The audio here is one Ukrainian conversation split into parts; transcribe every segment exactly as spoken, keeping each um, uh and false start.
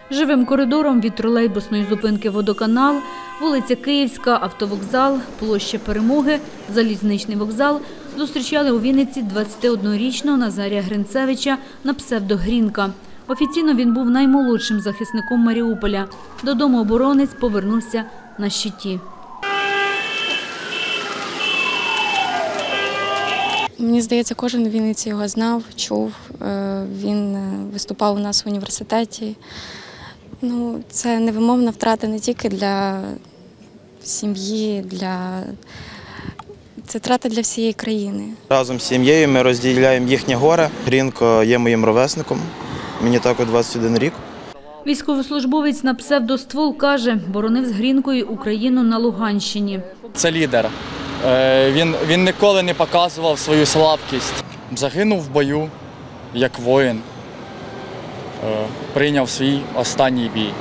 Живим коридором від тролейбусної зупинки «Водоканал», вулиця Київська, автовокзал, площа Перемоги, залізничний вокзал зустрічали у Вінниці двадцятиоднорічного Назарія Гринцевича на псевдо «Грінка». Офіційно він був наймолодшим захисником Маріуполя. Додому оборонець повернувся на щиті. Мені здається, кожен у Вінниці його знав, чув. Він виступав у нас в університеті. Ну, це невимовна втрата не тільки для сім'ї, для... це втрата для всієї країни. Разом з сім'єю ми розділяємо їхнє горе. Грінко є моїм ровесником, мені також двадцять один рік. Військовослужбовець на псевдо «Ствол» каже, боронив з Грінкою Україну на Луганщині. Це лідер. Він, він ніколи не показував свою слабкість. Загинув в бою, як воїн. Прийняв свій останній бій.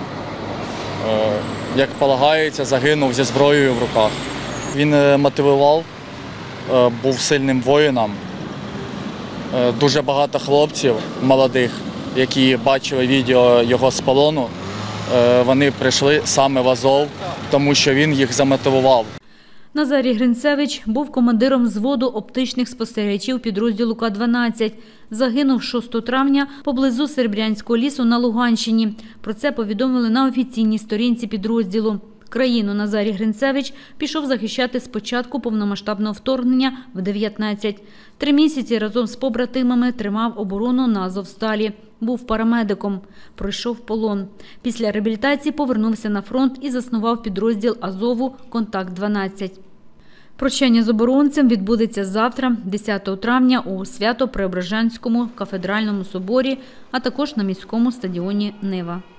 Як полагається, загинув зі зброєю в руках. Він мотивував, був сильним воїном. Дуже багато хлопців молодих, які бачили відео його з полону, вони прийшли саме в Азов, тому що він їх замотивував. Назарій Гринцевич був командиром взводу оптичних спостерігачів підрозділу К дванадцять. Загинув шостого травня поблизу Серебрянського лісу на Луганщині. Про це повідомили на офіційній сторінці підрозділу. Країну Назарій Гринцевич пішов захищати з початку повномасштабного вторгнення в дев'ятнадцять. Три місяці разом з побратимами тримав оборону на Азовсталі. Був парамедиком. Пройшов полон. Після реабілітації повернувся на фронт і заснував підрозділ Азову «Контакт дванадцять». Прощання з оборонцем відбудеться завтра, десятого травня, у Свято-Преображенському кафедральному соборі, а також на міському стадіоні «Нива».